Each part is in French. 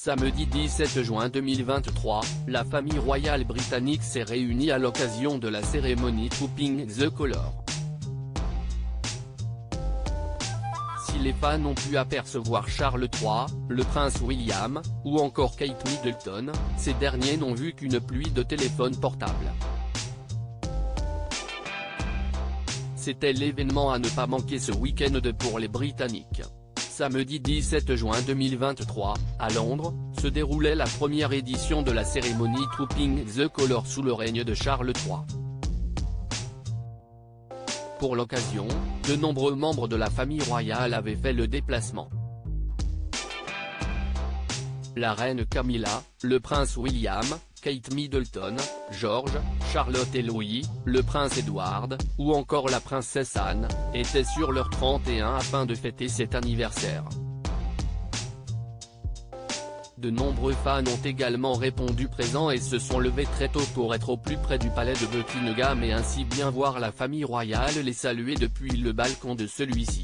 Samedi 17 juin 2023, la famille royale britannique s'est réunie à l'occasion de la cérémonie Trooping the Colour. Si les fans ont pu apercevoir Charles III, le prince William, ou encore Kate Middleton, ces derniers n'ont vu qu'une pluie de téléphones portables. C'était l'événement à ne pas manquer ce week-end pour les Britanniques. Samedi 17 juin 2023, à Londres, se déroulait la première édition de la cérémonie Trooping the Colour sous le règne de Charles III. Pour l'occasion, de nombreux membres de la famille royale avaient fait le déplacement. La reine Camilla, le prince William, Kate Middleton, George, Charlotte et Louis, le prince Edward, ou encore la princesse Anne, étaient sur leur 31 afin de fêter cet anniversaire. De nombreux fans ont également répondu présents et se sont levés très tôt pour être au plus près du palais de Buckingham et ainsi bien voir la famille royale les saluer depuis le balcon de celui-ci.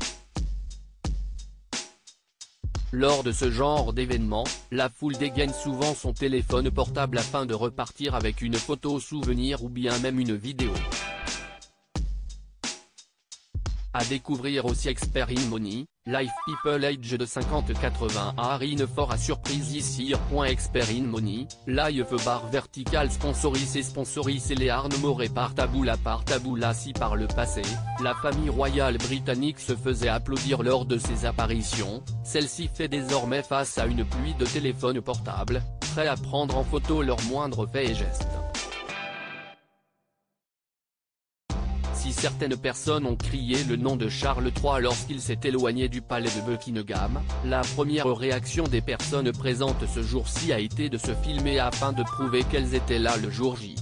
Lors de ce genre d'événement, la foule dégaine souvent son téléphone portable afin de repartir avec une photo souvenir ou bien même une vidéo. À découvrir aussi Expert in Money, Life People Age de 50-80 Harry Ford à surprise ici. Expert in Money, Life Bar Vertical sponsorise les Arnes par Taboula si par le passé, la famille royale britannique se faisait applaudir lors de ses apparitions, celle-ci fait désormais face à une pluie de téléphones portables, prêts à prendre en photo leurs moindres faits et gestes. Si certaines personnes ont crié le nom de Charles III lorsqu'il s'est éloigné du palais de Buckingham, la première réaction des personnes présentes ce jour-ci a été de se filmer afin de prouver qu'elles étaient là le jour J.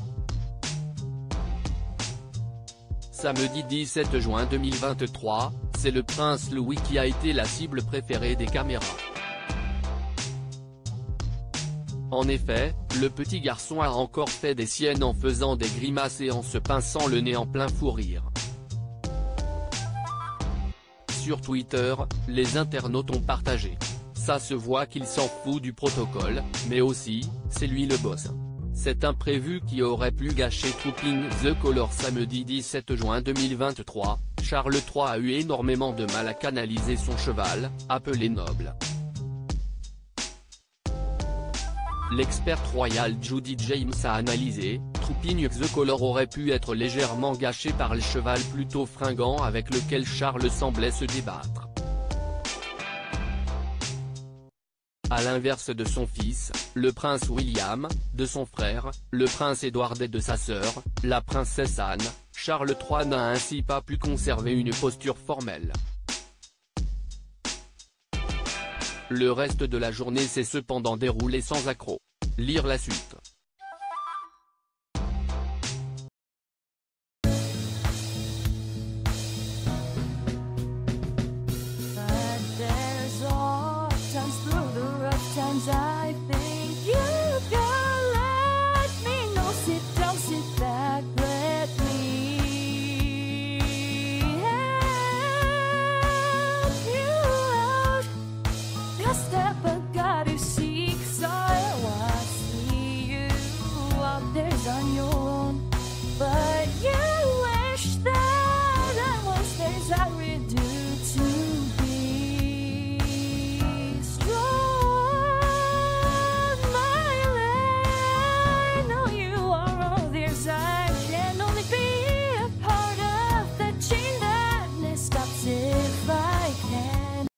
Samedi 17 juin 2023, c'est le prince Louis qui a été la cible préférée des caméras. En effet, le petit garçon a encore fait des siennes en faisant des grimaces et en se pinçant le nez en plein fou rire. Sur Twitter, les internautes ont partagé « Ça se voit qu'il s'en fout du protocole, mais aussi, c'est lui le boss. Cet imprévu qui aurait pu gâcher Trooping the Colour ». Samedi 17 juin 2023, Charles III a eu énormément de mal à canaliser son cheval, appelé Noble. L'experte royale Judy James a analysé, Trooping the Colour aurait pu être légèrement gâché par le cheval plutôt fringant avec lequel Charles semblait se débattre. À l'inverse de son fils, le prince William, de son frère, le prince Edward et de sa sœur, la princesse Anne, Charles III n'a ainsi pas pu conserver une posture formelle. Le reste de la journée s'est cependant déroulé sans accroc. Lire la suite.